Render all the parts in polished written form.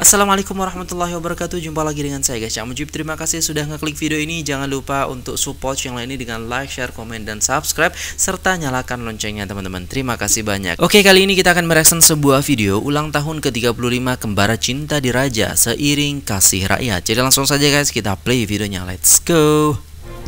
Assalamualaikum warahmatullahi wabarakatuh. Jumpa lagi dengan saya guys, Cak Mujib. Terima kasih sudah ngeklik video ini. Jangan lupa untuk support channel ini dengan like, share, komen, dan subscribe, serta nyalakan loncengnya teman-teman. Terima kasih banyak. Oke, kali ini kita akan mereaction sebuah video ulang tahun ke-35 Kembara Cinta Diraja Seiring Kasih Rakyat. Jadi langsung saja guys, kita play videonya. Let's go.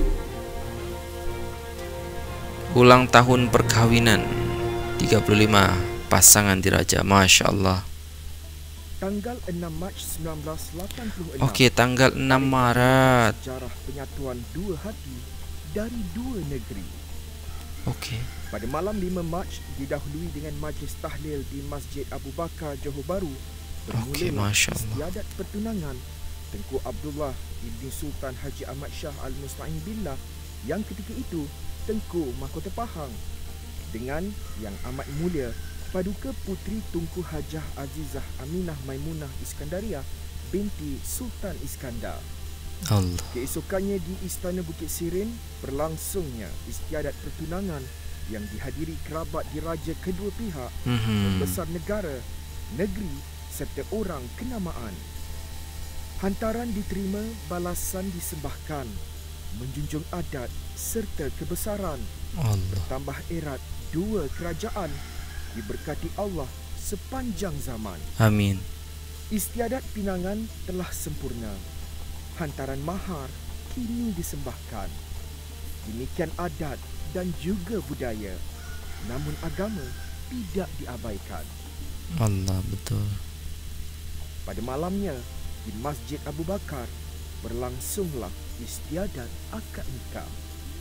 Ulang tahun perkawinan 35 pasangan diraja. Masya Allah. Tanggal 6 Mac 1986. Oke, tanggal 6 Maret. Sejarah penyatuan dua hati dari dua negeri. Oke. Pada malam 5 Mac didahului dengan majlis tahlil di Masjid Abu Bakar, Johor Bahru. Oke, Masya Allah. Istiadat pertunangan Tengku Abdullah Ibni Sultan Haji Ahmad Shah Al-Musta'in Billah yang ketika itu Tengku Mahkota Pahang dengan yang amat mulia Paduka Putri Tunku Hajah Azizah Aminah Maimunah Iskandaria binti Sultan Iskandar. Allah. Keesokannya di Istana Bukit Sirin berlangsungnya istiadat pertunangan yang dihadiri kerabat diraja kedua pihak, pembesar negara, negeri serta orang kenamaan. Hantaran diterima, balasan disembahkan, menjunjung adat serta kebesaran. Allah. Tambah erat dua kerajaan diberkati Allah sepanjang zaman. Amin. Istiadat pinangan telah sempurna. Hantaran mahar kini disembahkan. Demikian adat dan juga budaya. Namun agama tidak diabaikan. Allah, betul. Pada malamnya di Masjid Abu Bakar berlangsunglah istiadat akad nikah.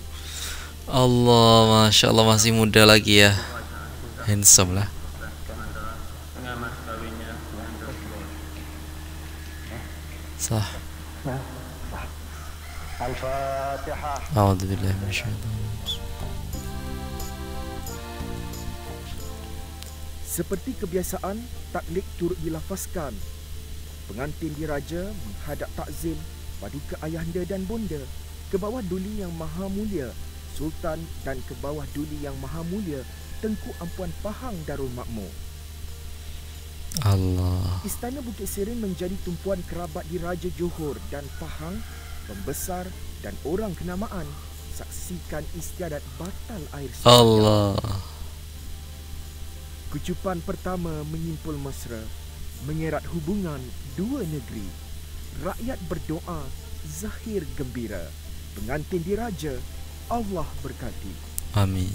Allah, Masya Allah, masih muda lagi ya. Handsome lah. Sah. Al-Fatihah. A'udzubillahi minasyaitonir. Seperti kebiasaan, taklik turut dilafazkan. Pengantin diraja menghadap takzim paduka ayahanda dan bonda ke bawah duli yang maha mulia Sultan dan ke bawah duli yang maha mulia Tengku Ampuan Pahang Darul Makmur. Allah. Istana Bukit Sirin menjadi tumpuan kerabat diraja Johor dan Pahang, pembesar dan orang kenamaan. Saksikan istiadat batal air sepanjang. Allah. Kecupan pertama menyimpul mesra, mengerat hubungan dua negeri. Rakyat berdoa, zahir gembira. Pengantin diraja, Allah berkati. Amin.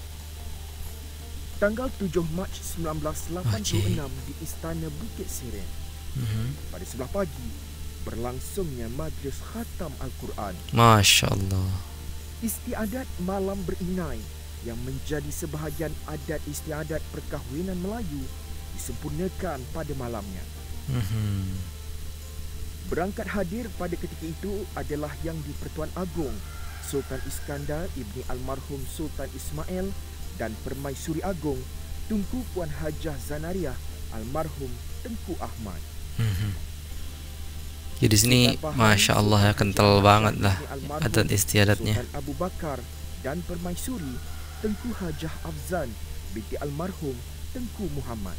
Tanggal 7 Mac 1986 di Istana Bukit Sirin. Pada sebelah pagi, berlangsungnya majlis khatam Al-Quran. Masya Allah. Istiadat malam berinai yang menjadi sebahagian adat istiadat perkahwinan Melayu disempurnakan pada malamnya. Berangkat hadir pada ketika itu adalah yang di-Pertuan Agong Sultan Iskandar Ibni Almarhum Sultan Ismail dan Permaisuri Agong Tunku Puan Hajah Zanariah Almarhum Tengku Ahmad. Jadi sini Masya Allah ya, kental banget lah adat istiadatnya. Sultan Abu Bakar dan Permaisuri Tengku Hajah Afzan binti Almarhum Tengku Muhammad.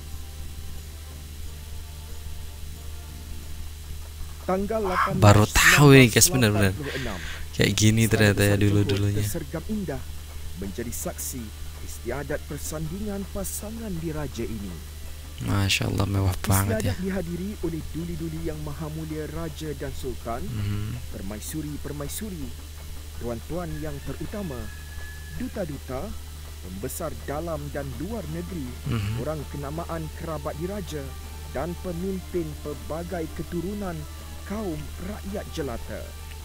Tanggal 8 Baru Mac tahu nih guys, benar-benar 1986, kayak gini ternyata ya dulu-dulunya. Sergam indah menjadi saksi istiadat persandingan pasangan diraja ini. Masya Allah, mewah banget ya. Istiadat dihadiri oleh duli-duli yang maha mulia raja dan sultan, permaisuri-permaisuri, tuan-tuan yang terutama, duta-duta, pembesar dalam dan luar negeri, orang kenamaan kerabat diraja dan pemimpin pelbagai keturunan kaum rakyat jelata.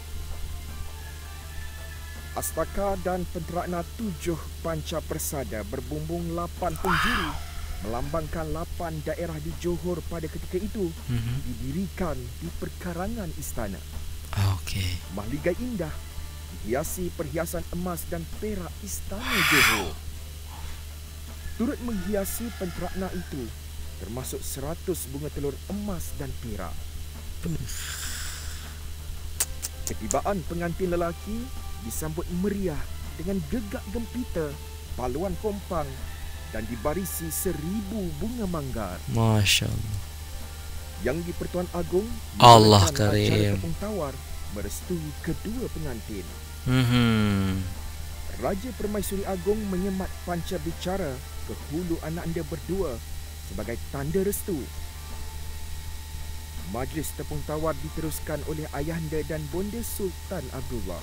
Astaka dan penterana 7 panca persada berbumbung 8 penjuru melambangkan 8 daerah di Johor pada ketika itu didirikan di perkarangan istana. Oke. Mahligai indah dihiasi perhiasan emas dan perak istana Johor. Turut menghiasi penterana itu termasuk 100 bunga telur emas dan perak. Ketibaan pengantin lelaki disambut meriah dengan gegak gempita, paluan kompang dan dibarisi 1000 bunga manggar. Masya Allah. Yang di-Pertuan Agong Allah mengadakan acara Karim. tepung tawar merestui kedua pengantin. Raja Permaisuri Agong menyemat panca bicara ke hulu anak anda berdua sebagai tanda restu. Majlis tepung tawar diteruskan oleh ayahanda dan bonda Sultan Abdullah.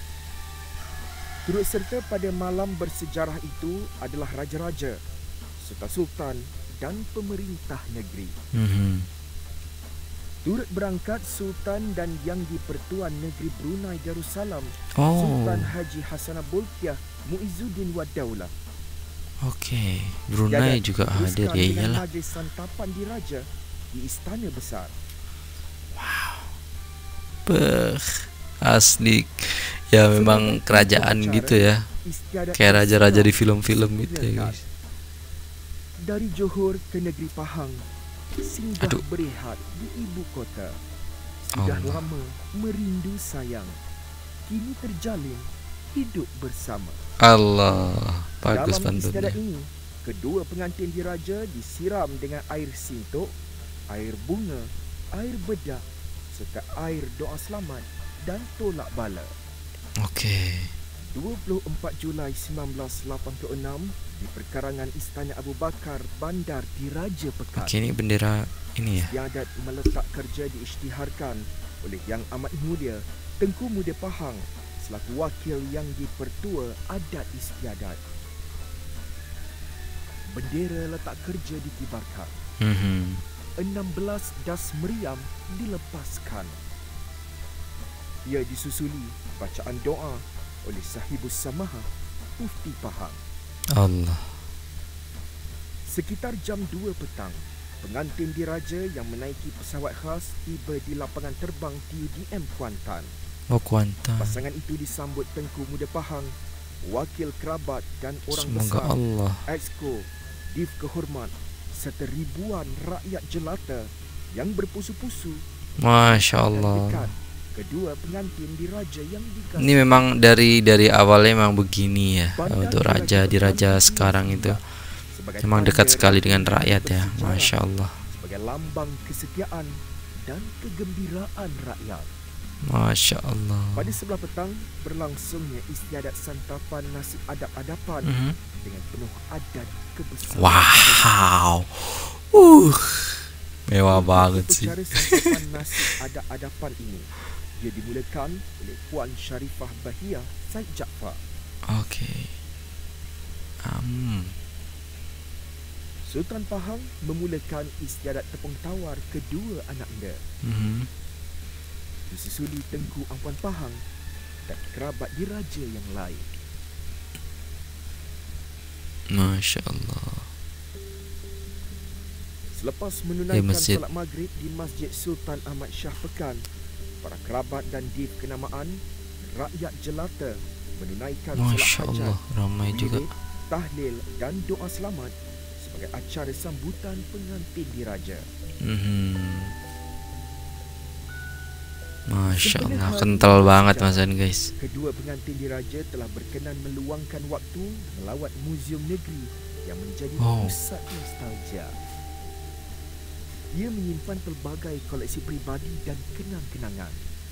Turut serta pada malam bersejarah itu adalah raja-raja, sultan-sultan dan pemerintah negeri. Turut berangkat Sultan dan Yang di-Pertuan Negeri Brunei Darussalam, Sultan Haji Hassanah Bolkiah Muizzuddin Wad Daulah. Oke, Brunei juga hadir ya, iyalah. Majlis santapan diraja di Istana Besar. Asli ya, memang kerajaan gitu ya, kayak raja-raja di film-film gitu ya guys. Dari Johor ke negeri Pahang, singgah berehat di ibu kota. Sudah lama merindu sayang, kini terjalin hidup bersama. Allah, bagus Dalam pantunnya. istiadat ini, kedua pengantin diraja disiram dengan air sintok, air bunga, air bedak, serta air doa selamat dan tolak bala. Oke. 24 Julai 1986 di perkarangan Istana Abu Bakar, Bandar Diraja Pekan. Oke, ini bendera ini ya. Istiadat meletak kerja diisytiharkan oleh Yang Amat Mulia Tengku Muda Pahang selaku wakil Yang di-Pertua Adat Istiadat. Bendera letak kerja dikibarkan. 16 das meriam dilepaskan. Ia disusuli bacaan doa oleh Sahibus Samaha Mufti Pahang. Allah. Sekitar jam 2 petang, pengantin diraja yang menaiki pesawat khas tiba di lapangan terbang TUDM Kuantan. Kuantan. Pasangan itu disambut Tengku Muda Pahang, wakil kerabat dan orang Semoga besar, Allah. Exco, Div Kehormat serta ribuan rakyat jelata yang berpusu-pusu. Masya Allah. Dekat kedua pengantin diraja yang dikasih. Ini memang dari awalnya memang begini ya, untuk raja diraja sekarang itu memang dekat sekali dengan rakyat ya, Masya Allah. Sebagai lambang kesetiaan dan kegembiraan rakyat. Masya Allah. Pada sebelah petang berlangsungnya istiadat santapan nasi adap-adapan dengan penuh adat kebesaran. Wow. Mewah banget sih. Upacara santapan nasi adap-adapan ini dia dimulakan oleh Puan Syarifah Bahia Said Jaafar. Oke. Sultan Pahang memulakan istiadat tepung tawar kedua anaknya. Disusuli Tengku Ampuan Pahang dan kerabat diraja yang lain. Masya Allah. Selepas menunaikan masjid. salat maghrib di Masjid Sultan Ahmad Shah Pekan, para kerabat dan div kenamaan, rakyat jelata menunaikan salat Masya hajat, Allah, ramai juga. wirid, tahlil dan doa selamat sebagai acara sambutan pengantin diraja. Masya Allah, kental banget masan guys. Kedua pengantin diraja telah berkenan meluangkan waktu melawat muzium negeri yang menjadi pusat nostalgia. Ia menyimpan pelbagai koleksi peribadi dan kenang-kenangan.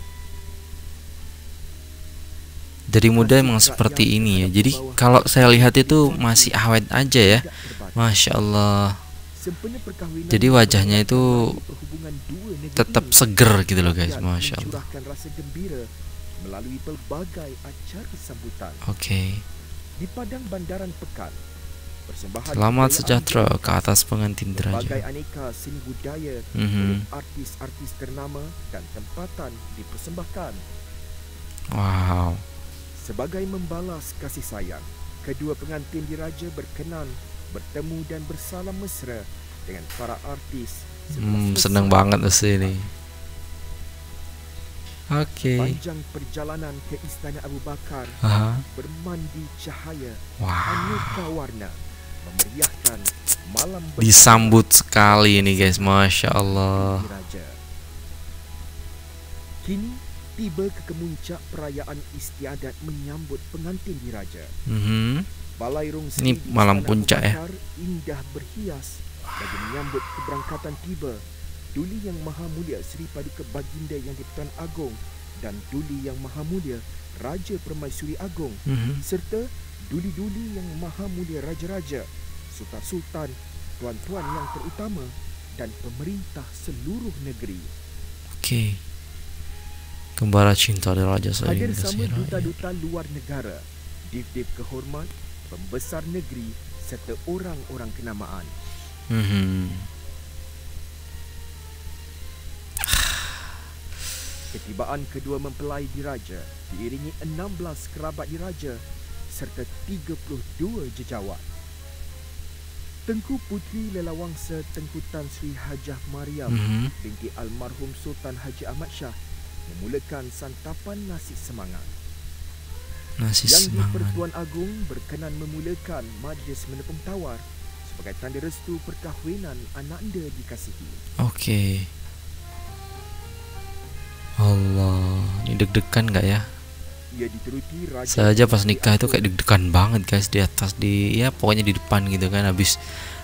Dari muda emang seperti ini ya. Jadi kalau saya lihat itu masih awet aja ya, Masya Allah. Jadi wajahnya itu tetap seger gitu loh guys, Masya Allah. Rasa gembira melalui pelbagai acara sambutan. Oke. Di Padang Bandaran Pekan, persembahan Selamat kebudayaan sejahtera ke atas pengantin berbagai diraja. aneka seni budaya oleh artis-artis ternama dan tempatan dipersembahkan. Wow. Sebagai membalas kasih sayang, kedua pengantin diraja berkenan bertemu dan bersalam mesra dengan para artis. Senang banget mesti ini. Oke. Panjang perjalanan ke Istana Abu Bakar bermandi cahaya, aneka warna, memeriahkan malam Disambut sekali ini guys, Masya Allah. diraja. Kini tiba ke kemuncak perayaan istiadat menyambut pengantin diraja. Balai Rongsi Ini di malam Istana puncak Abu ya. Bakar indah berhias bagi menyambut keberangkatan tiba Duli Yang Maha Mulia Sri Paduka Baginda Yang di-Pertuan Agong dan Duli Yang Maha Mulia Raja Permaisuri Agong, serta duli-duli Yang Maha Mulia Raja-Raja, Sultan-Sultan, Tuan-Tuan Yang Terutama dan pemerintah seluruh negeri. Okey. Kembara cinta dari Raja saya. Hadir sama duta-duta luar negara, div-div kehormat, pembesar negeri serta orang-orang kenamaan. Ketibaan kedua mempelai diraja diiringi 16 kerabat diraja serta 32 jejawat. Tengku Puteri Lelawangsa Tengku Tan Sri Hajah Mariam binti almarhum Sultan Haji Ahmad Shah memulakan santapan nasi semangat. Yang di-Pertuan Agong berkenan memulakan majlis menepung tawar sebagai tanda restu perkahwinan ananda dikasihi. Okey. Allah, ini deg-degan enggak ya? Ia diteruti raja. Saja pas nikah itu kayak deg-degan banget guys, di atas, di ya pokoknya di depan gitu kan, habis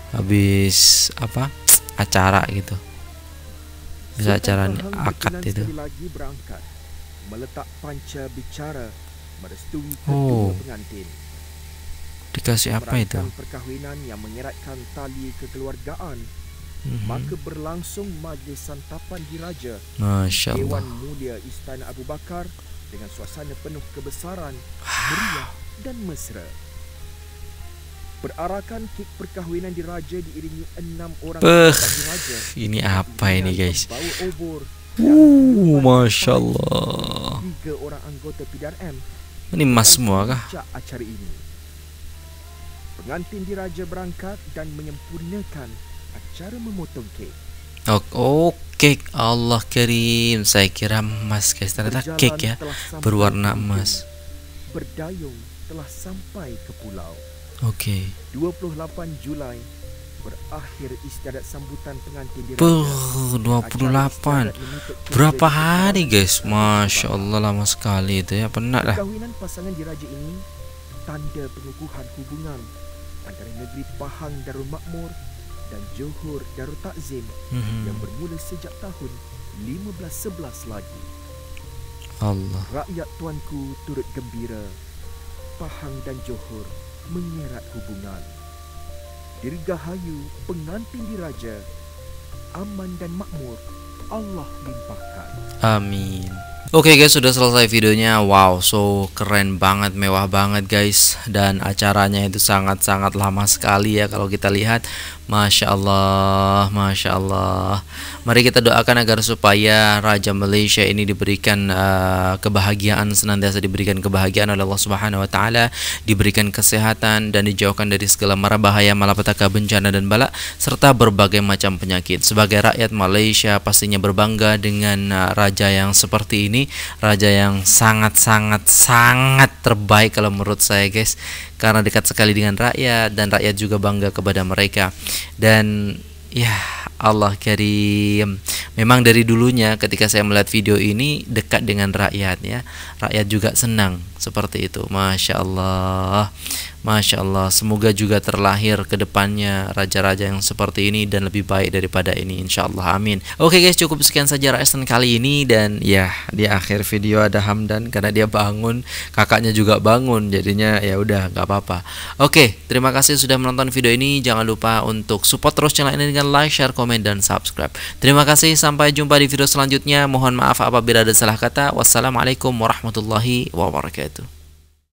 apa acara gitu. Bisa acara akad itu. Lagi berangkat meletak panca bicara merestui kedua pengantin. Dikasih apa itu? Perkahwinan yang mengeratkan tali kekeluargaan. Maka berlangsung majlis santapan diraja Masya Allah. Dewan Mulia Istana Abu Bakar dengan suasana penuh kebesaran, meriah dan mesra. Berarakan kek perkahwinan diraja diiringi 6 orang diraja. Ini apa ini guys? Bau obor. Masya Allah. 3 orang anggota PDRM. Ini emas semua kah? Acara ini. Pengantin diraja berangkat dan menyempurnakan acara memotong kek. Kek Allah Karim. Saya kira emas guys, ternyata kek ya, berwarna emas. Berdayung telah sampai ke pulau. 28 Julai berakhir istiadat sambutan pengantin diraja. 28. Berapa hari guys? Masya Allah, lama sekali itu ya, penat lah. Perkahwinan pasangan diraja ini tanda pengukuhan hubungan antara negeri Pahang Darul Makmur dan Johor Darul Takzim yang bermula sejak tahun 1511 lagi. Allah. Rakyat tuanku turut gembira. Pahang dan Johor mengerat hubungan. Dirgahayu pengantin diraja, aman dan makmur Allah limpahkan. Amin. Oke guys, sudah selesai videonya. Wow, so keren banget, mewah banget guys. Dan acaranya itu sangat-sangat lama sekali ya kalau kita lihat. Masya Allah, Masya Allah. Mari kita doakan agar supaya Raja Malaysia ini diberikan kebahagiaan, senantiasa diberikan kebahagiaan oleh Allah Subhanahu Wa Taala, diberikan kesehatan dan dijauhkan dari segala mara bahaya, malapetaka, bencana dan bala serta berbagai macam penyakit. Sebagai rakyat Malaysia pastinya berbangga dengan raja yang seperti ini, raja yang sangat-sangat terbaik kalau menurut saya guys, karena dekat sekali dengan rakyat dan rakyat juga bangga kepada mereka. Dan ya Allah Karim, memang dari dulunya ketika saya melihat video ini dekat dengan rakyat ya, rakyat juga senang seperti itu. Masya Allah, Masya Allah. Semoga juga terlahir ke depannya raja-raja yang seperti ini dan lebih baik daripada ini, insya Allah, amin. Oke guys, cukup sekian saja reaction kali ini. Dan ya di akhir video ada Hamdan karena dia bangun, kakaknya juga bangun, jadinya ya udah nggak apa-apa. Oke, terima kasih sudah menonton video ini. Jangan lupa untuk support terus channel ini dengan like, share, komen, dan subscribe. Terima kasih, sampai jumpa di video selanjutnya. Mohon maaf apabila ada salah kata. Wassalamualaikum warahmatullahi wabarakatuh.